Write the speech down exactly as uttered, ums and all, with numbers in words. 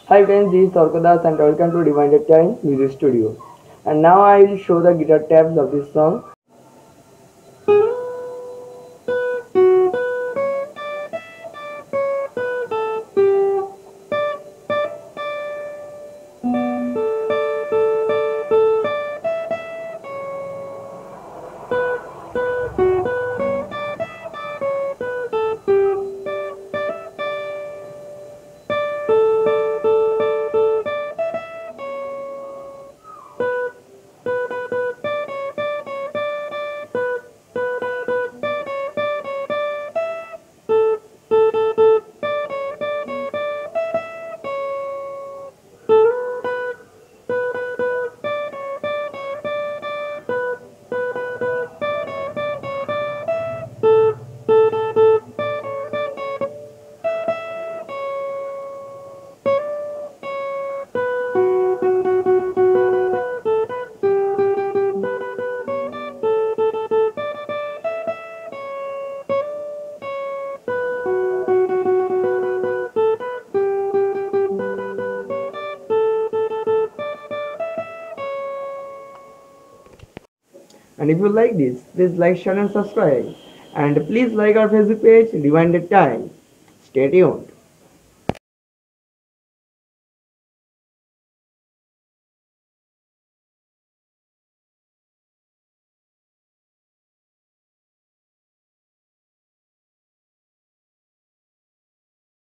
Hi friends, this is Torkodas and welcome to Divided Time Music Studio. And now I will show the guitar tabs of this song. And if you like this, please like, share and subscribe. And please like our Facebook page, Divided Time. Stay tuned.